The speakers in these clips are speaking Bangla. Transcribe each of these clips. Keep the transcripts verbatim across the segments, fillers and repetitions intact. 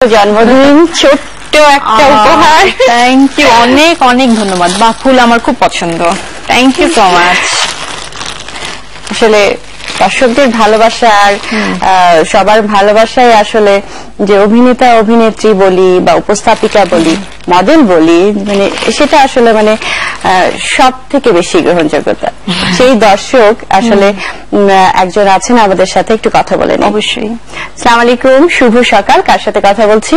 জন্মদিন ছোট্ট একটা উপহার। থ্যাংক ইউ, অনেক অনেক ধন্যবাদ। বা ফুল আমার খুব পছন্দ, থ্যাংক ইউ সো মাচ। আসলে দর্শকদের ভালোবাসা আর সবার ভালোবাসায় আসলে যে অভিনেতা অভিনেত্রী বলি বা উপস্থাপিকা বলি মডেল বলি, মানে সেটা আসলে মানে সব থেকে বেশি গ্রহণযোগ্যতা। সেই দর্শক আসলে একজন আছেন আমাদের সাথে, একটু কথা বলেন। অবশ্যই। আসসালামু আলাইকুম, শুভ সকাল। কার সাথে কথা বলছি?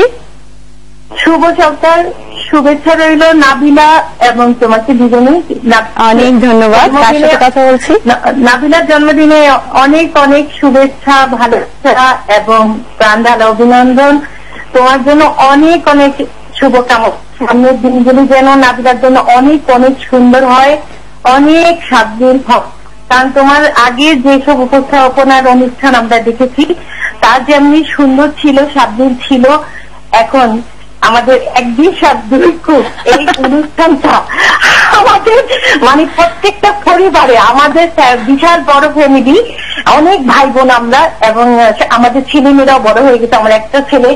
শুভ সকাল, শুভেচ্ছা রইল নাবিলা এবং তোমাকে দুজনে অনেক ধন্যবাদ। কার সাথে কথা বলছি? নাবিলার জন্মদিনে অনেক অনেক শুভেচ্ছা, ভালোবাসা এবং প্রাণ ঢালা অভিনন্দন। তোমার জন্য অনেক অনেক শুভকামনা। সামনের দিনগুলি যেন নাবিলার জন্য অনেক অনেক সুন্দর হয়, অনেক সাবধান হয়। কারণ তোমার আগে যেসব উপস্থাপনার অনুষ্ঠান আমরা দেখেছি তা যেমনি সুন্দর ছিল, সাবধান ছিল, এখন আমাদের একদিন সাবধান খুব এই অনুষ্ঠানটা আমাদের মানে প্রত্যেকটা পরিবারে, আমাদের বিশাল বড় ফ্যামিলি, অনেক ভাই বোন আমরা, এবং আমাদের ছেলে মেয়েরাও বড় হয়ে গেছে। আমার একটা ছেলে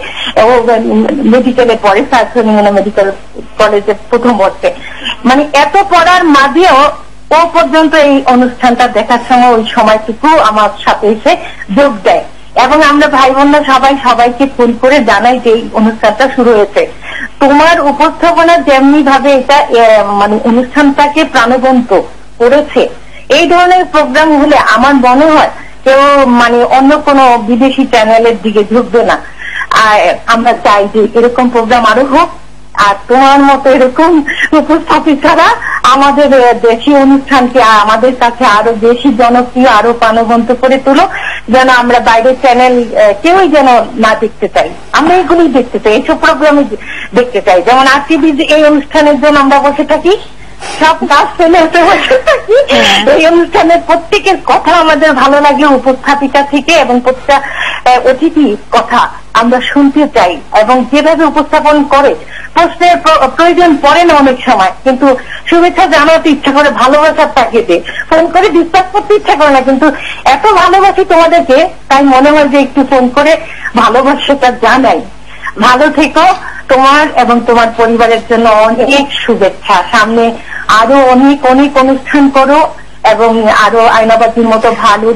মেডিকেলে পড়ে, মেডিকেল কলেজের প্রথম বর্ষে। মানে এত পড়ার মাঝেও ও পর্যন্ত এই অনুষ্ঠানটা দেখার সময় ওই সময়টুকু আমার সাথে এসে যোগ দেয়, এবং আমরা ভাই বোনরা সবাই সবাইকে ফোন করে জানাই যে এই অনুষ্ঠানটা শুরু হয়েছে। তোমার উপস্থাপনা যেমনি ভাবে এটা মানে অনুষ্ঠানটাকে প্রাণবন্ত করেছে, এই ধরনের প্রোগ্রাম হলে আমার মনে হয় কেউ মানে অন্য কোনো বিদেশি চ্যানেলের দিকে ঝুঁকবে না। আর আমরা চাই যে এরকম প্রোগ্রাম আরো হোক, আর তোমার মতো এরকম উপস্থাপিকারা আমাদের দেশীয় অনুষ্ঠানকে আমাদের কাছে আরো বেশি জনপ্রিয়, আরো প্রাণবন্ত করে তুলো, যেন আমরা বাইরের চ্যানেল কেউই যেন না দেখতে চাই। আমরা এগুলি দেখতে চাই, এইসব প্রোগ্রামে দেখতে চাই। যেমন আর টিভি এই অনুষ্ঠানের জন্য আমরা বসে থাকি, সব কাজ ফেলে উঠে বসে থাকি। এই অনুষ্ঠানের প্রত্যেকের কথা আমাদের ভালো লাগে, উপস্থাপিকা থেকে এবং প্রত্যেকটা অতিথি কথা আমরা শুনতে চাই, এবং যেভাবে উপস্থাপন করে প্রশ্নের প্রয়োজন পড়ে না অনেক সময়, কিন্তু শুভেচ্ছা জানাতে ইচ্ছা করে, ভালোবাসার তাগিদে ফোন করে ডিসকাস করতে ইচ্ছা করে না, কিন্তু এত ভালোবাসি তোমাদেরকে, তাই মনে হয় যে একটু ফোন করে ভালোবাসাটা জানাই। ভালো থেকো, তোমার এবং তোমার পরিবারের জন্য অনেক শুভেচ্ছা। সামনে আরো অনেক অনেক অনুষ্ঠান করো, এবং আরো আয়নাবাজির মতো ভালো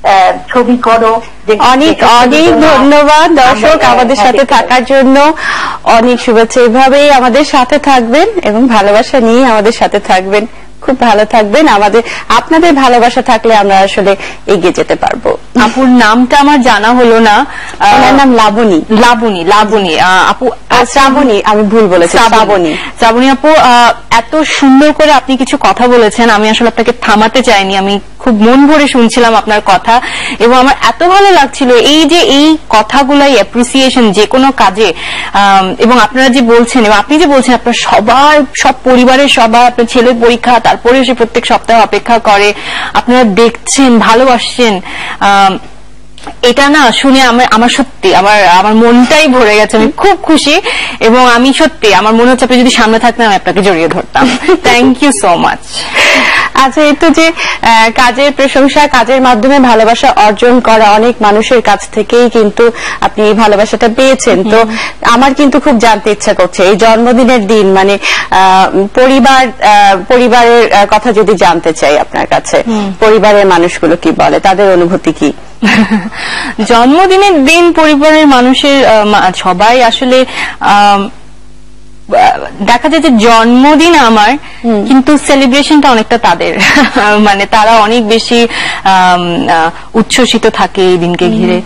ছবি করো। অনেক অনেক ধন্যবাদ দর্শক আমাদের সাথে থাকার জন্য, অনেক শুভেচ্ছা। এভাবেই আমাদের সাথে থাকবেন এবং ভালোবাসা নিয়ে আমাদের সাথে থাকবেন। খুব ভালো থাকবেন। আমাদের আপনাদের ভালোবাসা থাকলে আমরা আসলে এগিয়ে যেতে পারবো। আপুর নামটা আমার জানা হলো না। ওনার নাম লাবণী। লাবণী লাবণী আপু, শ্রাবণী, আমি ভুল বলেছি, শ্রাবণী। শ্রাবণী আপু, এত সুন্দর করে আপনি কিছু কথা বলেছেন, আমি আসলে আপনাকে থামাতে চাইনি। আমি খুব মন ভরে শুনছিলাম আপনার কথা, এবং আমার এত ভালো লাগছিল এই যে এই কথাগুলাই অ্যাপ্রিসিয়েশন যে কোনো কাজে, এবং আপনারা যে বলছেন এবং আপনি যে বলছেন আপনার সবার সব পরিবারের সবাই, আপনার ছেলের পরীক্ষা, তারপরে সে প্রত্যেক সপ্তাহে অপেক্ষা করে, আপনারা দেখছেন, ভালোবাসছেন, এটা না শুনে আমার আমার সত্যি আমার আমার মনটাই ভরে গেছে। আমি খুব খুশি, এবং আমি সত্যি আমার মনে হচ্ছে আপনি যদি সামনে থাকতেন আমি আপনাকে জড়িয়ে ধরতাম। Thank you so much. আচ্ছা, এই তো যে কাজের প্রশংসা, কাজের মাধ্যমে ভালোবাসা অর্জন করা, অনেক মানুষের কাছ থেকেই কিন্তু আপনি এই ভালোবাসাটা পেয়েছেন। তো আমার কিন্তু খুব জানতে ইচ্ছা করছে এই জন্মদিনের দিন, মানে পরিবার পরিবারের কথা যদি জানতে চাই আপনার কাছে, পরিবারের মানুষগুলো কি বলে, তাদের অনুভূতি কি? জন্মদিনের দিন পরিবারের মানুষের সবাই আসলে দেখা যায় যে জন্মদিন আমার, কিন্তু সেলিব্রেশনটা অনেকটা তাদের, মানে তারা অনেক বেশি উচ্ছ্বসিত থাকে এই দিনকে ঘিরে।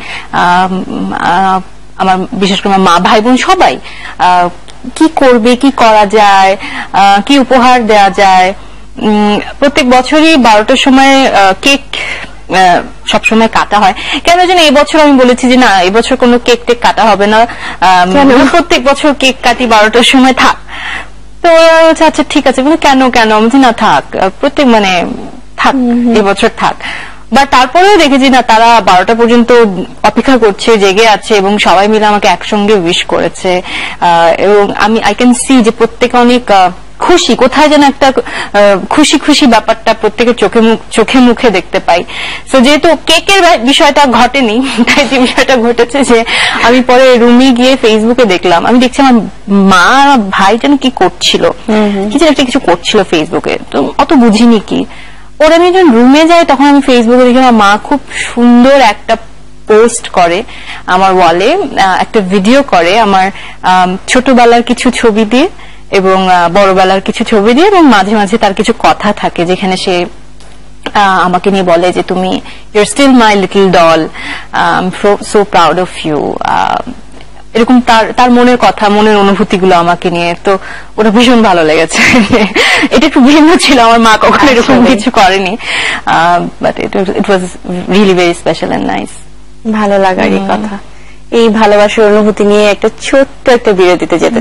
আমার বিশেষ করে মা, ভাই বোন সবাই কি করবে, কি করা যায়, কি উপহার দেওয়া যায়। প্রত্যেক বছরই বারোটার সময় কেক সবসময় কাটা হয়। কেন যেন এই বছর আমি বলেছি যে না, এবছর কোনো কেক টেক কাটা হবে না, প্রত্যেক বছর কেক কাটি বারোটার সময়, থাক। তো আচ্ছা ঠিক আছে, কেন কেন আমি না থাক, প্রত্যেক মানে থাক, এবছর থাক। বা তারপরেও দেখেছি না, তারা বারোটা পর্যন্ত অপেক্ষা করছে, জেগে আছে, এবং সবাই মিলে আমাকে একসঙ্গে উইশ করেছে, এবং আমি আই ক্যান সি যে প্রত্যেকে অনেক খুশি, কোথায় যেন একটা খুশি খুশি ব্যাপারটা প্রত্যেকের চোখে মুখ চোখে মুখে দেখতে পাই। তো যেহেতু কেকের বিষয়টা ঘটেনি, তাই যে বিষয়টা ঘটেছে যে আমি পরে রুমে গিয়ে ফেসবুকে দেখলাম, আমি দেখছি আমার মা ভাই যেন কি করছিল, কি যেন একটা কিছু করছিল ফেসবুকে, তো অত বুঝিনি কি। ওরা আমি যখন রুমে যাই তখন আমি ফেসবুকে দেখি আমার মা খুব সুন্দর একটা পোস্ট করে আমার ওয়ালে, একটা ভিডিও করে আমার ছোটবেলার কিছু ছবি দিয়ে এবং বড়বেলার কিছু ছবি দিয়ে, এবং মাঝে মাঝে তার কিছু কথা থাকে যেখানে সে আমাকে নিয়ে বলে যে তুমি you're still my little doll, I am so proud of you, এরকম তার তার মনের কথা, মনের অনুভূতিগুলো আমাকে নিয়ে। তো ওটা ভীষণ ভালো লেগেছে। এটা একটু ভিন্ন ছিল, আমার মা কখনো এরকম কিছু করেনি, but it was really very special and nice. ভালো লাগারই কথা। এই ভালোবাসার অনুভূতি নিয়ে একটা ছোট্ট একটা বিরতিতে যেতে,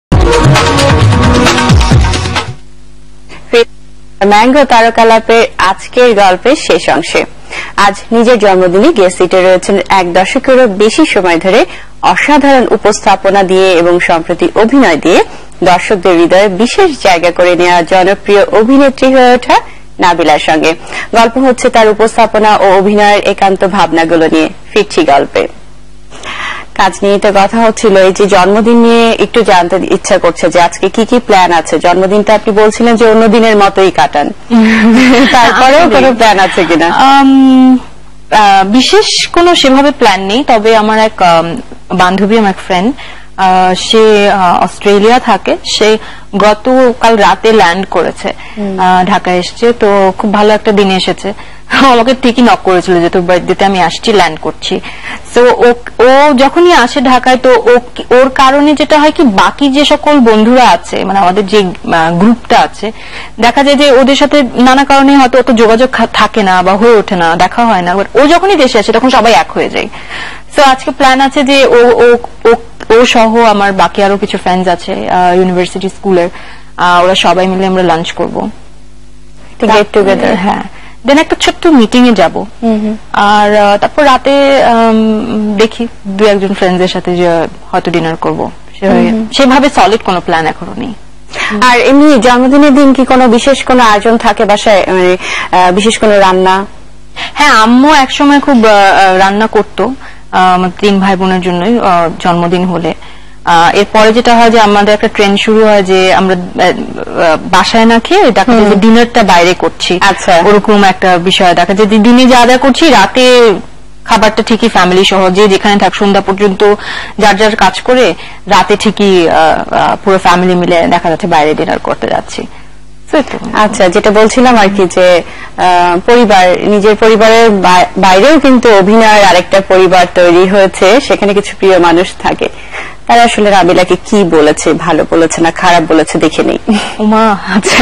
ম্যাঙ্গো তারকালাপের আজকের গল্পের শেষ অংশে আজ নিজের জন্মদিনে গেস্ট সিটে রয়েছেন এক দশকেরও বেশি সময় ধরে অসাধারণ উপস্থাপনা দিয়ে এবং সম্প্রতি অভিনয় দিয়ে দর্শকদের হৃদয়ে বিশেষ জায়গা করে নেওয়া জনপ্রিয় অভিনেত্রী হয়ে ওঠা নাবিলার সঙ্গে গল্প হচ্ছে তার উপস্থাপনা ও অভিনয়ের একান্ত ভাবনাগুলো নিয়ে। ফিরছি গল্পে। কাজ নিয়ে তো কথা হচ্ছিল, এই যে জন্মদিন নিয়ে একটু জানতে ইচ্ছা করছে যে আজকে কি কি প্ল্যান আছে। জন্মদিনটা আপনি বলছিলেন যে অন্য দিনের মতোই কাটান, তারপরেও কোনো প্ল্যান আছে কিনা? বিশেষ কোনো সেভাবে প্ল্যান নেই, তবে আমার এক বান্ধবী, আমার এক ফ্রেন্ড, সে অস্ট্রেলিয়া থাকে, সে গতকাল রাতে ল্যান্ড করেছে, ঢাকায় এসছে। তো খুব ভালো একটা দিনে এসেছে, আমাকে ঠিকই নক করেছিল যে তোর বার্থডেতে আমি আসছি, ল্যান্ড করছি। তো ও যখনই আসে ঢাকায়, তো ওর কারণে যেটা হয় কি, বাকি যে সকল বন্ধুরা আছে, মানে আমাদের যে গ্রুপটা আছে, দেখা যায় যে ওদের সাথে নানা কারণে হয়তো অত যোগাযোগ থাকে না বা হয়ে ওঠে না, দেখা হয় না। ও যখনই দেশে আসে তখন সবাই এক হয়ে যায়। তো আজকে প্ল্যান আছে যে ও ও সহ আমার বাকি আরো কিছু ফ্রেন্ডস আছে ইউনিভার্সিটি স্কুলের, ওরা সবাই মিলে আমরা লাঞ্চ করবো, গেট টুগেদার। হ্যাঁ, দেন একটা ছোট্ট মিটিং এ যাব, আর তারপর রাতে দেখি দু একজন ফ্রেন্ডসদের সাথে হয়তো ডিনার করবো। সেভাবে সলিড কোনো প্ল্যান এখনো নেই। আর এমনি জন্মদিনের দিন কি কোনো বিশেষ কোনো আয়োজন থাকে বাসায়, মানে বিশেষ কোনো রান্না? হ্যাঁ, আম্মু একসময় খুব রান্না করতো আমার তিন ভাই বোনের জন্যই জন্মদিন হলে। এরপরে যেটা হয় যে আমাদের একটা ট্রেন্ড শুরু হয় যে আমরা বাসায় না খেয়ে দেখা যায় যে ডিনারটা বাইরে করছি। আচ্ছা, ওরকম একটা বিষয় দেখা যায় যে দিনে যা যা করছি, রাতে খাবারটা ঠিকই ফ্যামিলি সহ যে যেখানে থাক সন্ধ্যা পর্যন্ত যার যার কাজ করে, রাতে ঠিকই পুরো ফ্যামিলি মিলে দেখা যাচ্ছে বাইরে ডিনার করতে যাচ্ছি। আচ্ছা, যেটা বলছিলাম আর কি যে পরিবার, নিজের পরিবারের বাইরেও কিন্তু অভিনয়ের আরেকটা পরিবার তৈরি হয়েছে, সেখানে কিছু প্রিয় মানুষ থাকে। তারা আসলে নাবিলাকে কি বলেছে, ভালো বলেছে না খারাপ বলেছে দেখে নেই। উমা, আচ্ছা,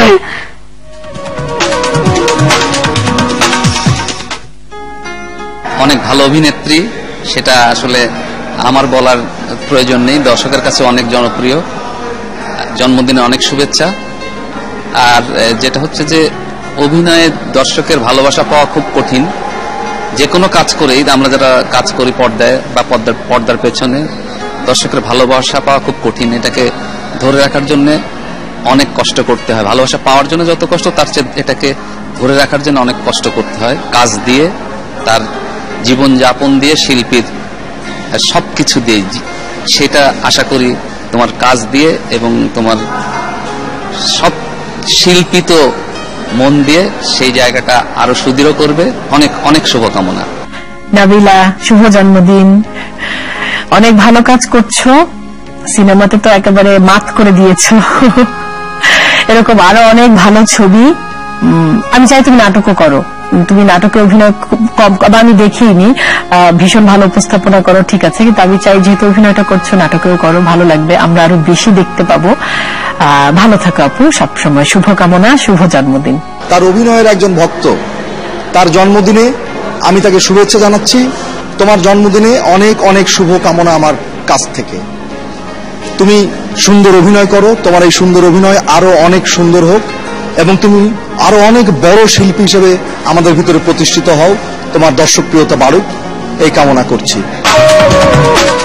অনেক ভালো অভিনেত্রী, সেটা আসলে আমার বলার প্রয়োজন নেই, দর্শকের কাছে অনেক জনপ্রিয়। জন্মদিনে অনেক শুভেচ্ছা। আর যেটা হচ্ছে যে অভিনয়ে দর্শকের ভালোবাসা পাওয়া খুব কঠিন। যে কোনো কাজ করেই আমরা যারা কাজ করি পর্দায় বা পর্দার পর্দার পেছনে, দর্শকের ভালোবাসা পাওয়া খুব কঠিন। এটাকে ধরে রাখার জন্য অনেক কষ্ট করতে হয়। ভালোবাসা পাওয়ার জন্য যত কষ্ট, তার চেয়ে এটাকে ধরে রাখার জন্য অনেক কষ্ট করতে হয়। কাজ দিয়ে, তার জীবন যাপন দিয়ে, শিল্পীর সবকিছু দিয়ে। সেটা আশা করি তোমার কাজ দিয়ে এবং তোমার সব শিল্পী তো মন দিয়ে সেই জায়গাটা আরো সুদৃঢ় করবে। অনেক অনেক শুভকামনা। নাবিলা, শুভ জন্মদিন। অনেক ভালো কাজ করছো, সিনেমাতে তো একেবারে মাত করে দিয়েছো। এরকম আরো অনেক ভালো ছবি। আমি চাই তুমি নাটকও করো। তুমি নাটকে অভিনয় কম, আমি দেখিনি, ভীষণ ভালো উপস্থাপনা করো, ঠিক আছে, কিন্তু আমি চাই যেহেতু অভিনয়টা করছো নাটকেও করো, ভালো লাগবে, আমরা আরো বেশি দেখতে পাবো। ভালো থাকো আপু, সবসময় শুভকামনা, শুভ জন্মদিন। তার অভিনয়ের একজন ভক্ত, তার জন্মদিনে আমি তাকে শুভেচ্ছা জানাচ্ছি। তোমার জন্মদিনে অনেক অনেক শুভকামনা আমার কাছ থেকে। তুমি সুন্দর অভিনয় করো, তোমার এই সুন্দর অভিনয় আরো অনেক সুন্দর হোক এবং তুমি আরো অনেক বড় শিল্পী হিসেবে আমাদের ভিতরে প্রতিষ্ঠিত হও, তোমার দর্শকপ্রিয়তা বাড়ুক, এই কামনা করছি।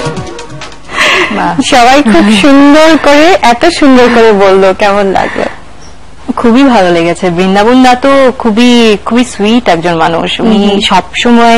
সবাই খুব সুন্দর করে, এত সুন্দর করে বললো, কেমন লাগলো? খুবই ভালো লেগেছে। বৃন্দাবন দা তো খুবই খুবই সুইট একজন মানুষ। উনি সবসময়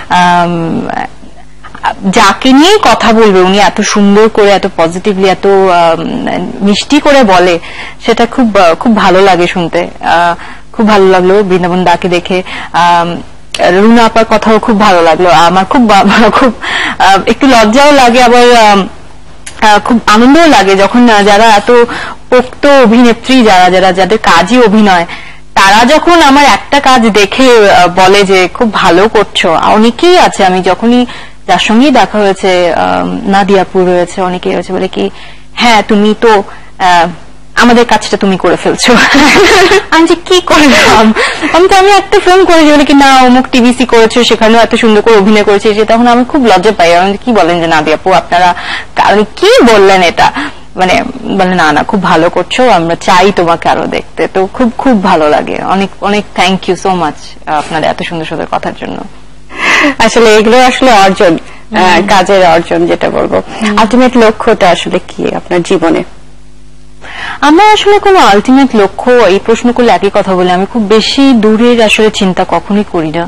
যাকে নিয়ে কথা বলবে উনি এত সুন্দর করে, এত পজিটিভলি, এত মিষ্টি করে বলে, সেটা খুব খুব ভালো লাগে শুনতে। খুব ভালো লাগলো বৃন্দাবন দাকে দেখে। রুনা আপার কথাও খুব ভালো লাগলো। আমার খুব খুব একটু লজ্জাও লাগে, আবার খুব আনন্দও লাগে যখন যারা এত পোক্ত অভিনেত্রী, যারা যারা যাদের কাজই অভিনয়, তারা যখন আমার একটা কাজ দেখে বলে যে খুব ভালো করছো। অনেকেই আছে, আমি যখনই যার সঙ্গেই দেখা হয়েছে, নাদিয়াপুর রয়েছে, অনেকেই রয়েছে, বলে কি হ্যাঁ তুমি তো আমাদের কাজটা তুমি করে ফেলছো। আমি যে কি করলাম, আমি তো আমি একটা ফিল্ম করেছি, বলে কি না অমুক টিভিসি করেছো, সেখানেও এত সুন্দর করে অভিনয় করেছি। তখন আমি খুব লজ্জা পাই। আমি কি বলেন যে নাদিয়াপু আপনারা কারণ কি বললেন এটা, মানে বলে না না খুব ভালো করছো, আমরা চাই তোমাকে আরো দেখতে। তো খুব খুব ভালো লাগে। অনেক অনেক থ্যাংক ইউ সো মাচ আপনাদের এত সুন্দর সুন্দর কথার জন্য। আসলে এগুলো আসলে অর্জন, কাজের অর্জন যেটা বলবো। আলটিমেট লক্ষ্যটা আসলে কি আপনার জীবনে? আমার আসলে কোনো আলটিমেট লক্ষ্য, এই প্রশ্ন করলে একই কথা বলে, আমি খুব বেশি দূরের আসলে চিন্তা কখনোই করি না।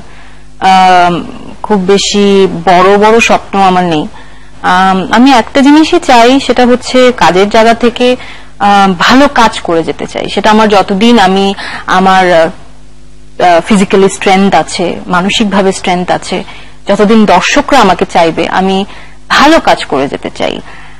খুব বেশি বড় বড় স্বপ্ন আমার নেই। আমি একটা জিনিসই চাই, সেটা হচ্ছে কাজের জায়গা থেকে ভালো কাজ করে যেতে চাই। সেটা আমার যতদিন আমি আমার ফিজিক্যালি স্ট্রেংথ আছে, মানসিকভাবে স্ট্রেংথ আছে, যতদিন দর্শকরা আমাকে চাইবে, আমি ভালো কাজ করে যেতে চাই।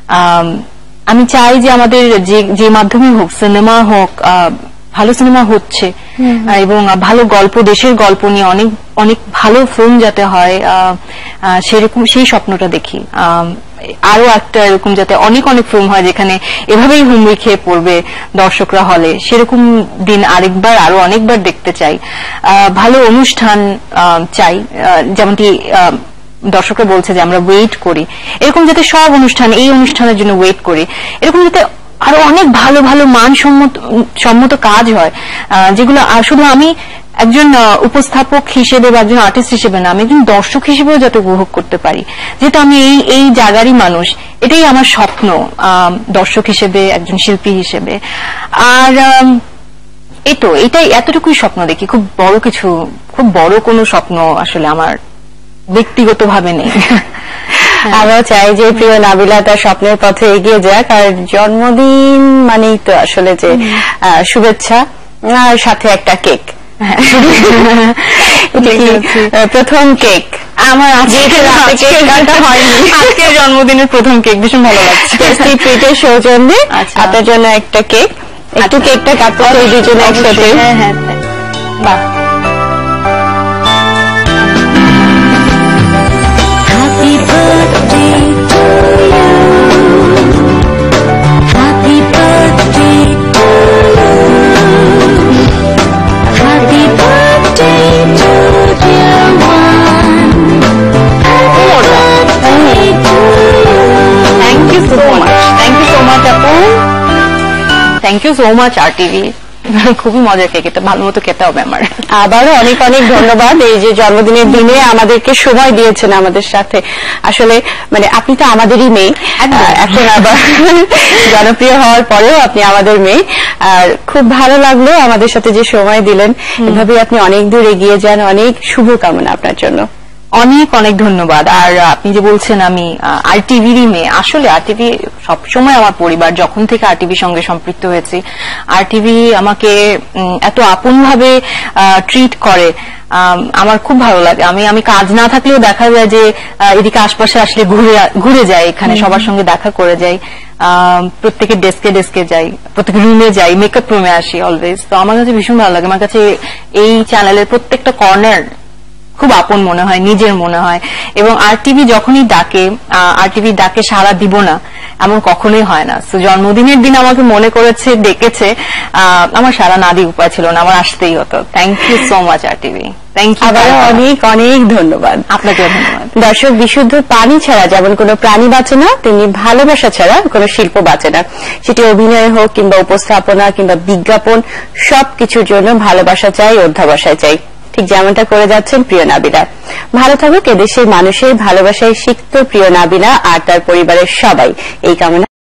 আমি চাই যে আমাদের যে যে মাধ্যমে হোক, সিনেমা হোক, ভালো সিনেমা হচ্ছে এবং ভালো গল্প, দেশের গল্প নিয়ে অনেক অনেক ভালো ফিল্ম যাতে হয়, সেরকম সেই স্বপ্নটা দেখি। আরো একটা এরকম যাতে অনেক অনেক ফিল্ম হয় যেখানে এভাবেই হুমড়ি খেয়ে পড়বে দর্শকরা হলে, সেরকম দিন আরেকবার আরো অনেকবার দেখতে চাই। ভালো অনুষ্ঠান চাই, যেমনটি দর্শকরা বলছে যে আমরা ওয়েট করি, এরকম যাতে সব অনুষ্ঠান এই অনুষ্ঠানের জন্য ওয়েট করি, এরকম যাতে আরো অনেক ভালো ভালো মানসম্মত সম্মত কাজ হয়, যেগুলো শুধু আমি একজন উপস্থাপক হিসেবে বা একজন আর্টিস্ট হিসেবে না, আমি একজন দর্শক হিসেবেও যাতে উপভোগ করতে পারি। যেহেতু আমি এই এই জায়গারই মানুষ, এটাই আমার স্বপ্ন দর্শক হিসেবে, একজন শিল্পী হিসেবে। আর এই তো এটাই, এতটুকুই স্বপ্ন দেখি। খুব বড় কিছু, খুব বড় কোনো স্বপ্ন আসলে আমার ব্যক্তিগতভাবে নেই। আমরা চাই যে প্রিয় নাবিলা তার স্বপ্নের পথে এগিয়ে যাক। আর জন্মদিন মানেই তো আসলে যে শুভেচ্ছা, আর সাথে একটা কেক। প্রথম কেক আমার আজকের জন্মদিনের প্রথম কেক, ভীষণ ভালো লাগছে। টেস্টি ট্রিটের সৌজন্যে আপনার জন্য একটা কেক। একটু কেকটা কাটতে চাই দুজনে একসাথে। হ্যাঁ হ্যাঁ, বাহ। থ্যাংক ইউ সো মাচ আর টিভি, খুবই মজার কেক, এটা ভালো মতো খেতে হবে আমার। আবারও অনেক অনেক ধন্যবাদ এই যে জন্মদিনের দিনে আমাদেরকে সময় দিয়েছেন আমাদের সাথে। আসলে মানে আপনি তো আমাদেরই মেয়ে, এখন আবার জনপ্রিয় হওয়ার পরেও আপনি আমাদের মেয়ে। আর খুব ভালো লাগলো আমাদের সাথে যে সময় দিলেন। এভাবে আপনি অনেক দূর এগিয়ে যান, অনেক শুভকামনা আপনার জন্য। অনেক অনেক ধন্যবাদ। আর আপনি যে বলছেন আমি আর টিভিরই মেয়ে, আসলে আর টিভি সবসময় আমার পরিবার, যখন থেকে আর টিভির সঙ্গে সম্পৃক্ত হয়েছি, আর টিভি আমাকে এত আপন ভাবে ট্রিট করে, আমার খুব ভালো লাগে। আমি আমি কাজ না থাকলেও দেখা যায় যে এদিকে আশপাশে আসলে ঘুরে ঘুরে যাই, এখানে সবার সঙ্গে দেখা করে যাই, প্রত্যেকের ডেস্কে ডেস্কে যাই, প্রত্যেকের রুমে যাই, মেকআপ রুমে আসি অলওয়েজ। তো আমার কাছে ভীষণ ভালো লাগে। আমার কাছে এই চ্যানেলের প্রত্যেকটা কর্নার খুব আপন মনে হয়, নিজের মনে হয়। এবং আর টিভি যখনই ডাকে, আর টিভি ডাকে সাড়া দিব না এমন কখনোই হয় না। তো জন্মদিনের দিন আমাকে মনে করেছে, ডেকেছে, আমার সাড়া না দিয়ে উপায় ছিল না, আমার আসতেই হতো। থ্যাংক ইউ সো মাচ আর টিভি। থ্যাংক ইউ, আবার অনেক অনেক ধন্যবাদ। আপনাকেও ধন্যবাদ। দর্শক, বিশুদ্ধ পানি ছাড়া যেমন কোনো প্রাণী বাঁচে না, তেমনি ভালোবাসা ছাড়া কোনো শিল্প বাঁচে না। সেটি অভিনয় হোক কিংবা উপস্থাপনা কিংবা বিজ্ঞাপন, সবকিছুর জন্য ভালোবাসা চাই, অধ্যাবসায় চাই। ঠিক যেমনটা করে যাচ্ছেন প্রিয় নাবিলা। ভালো থাকুক এদেশের মানুষের ভালোবাসায় সিক্ত প্রিয় নাবিলা আর তার পরিবারের সবাই, এই কামনা।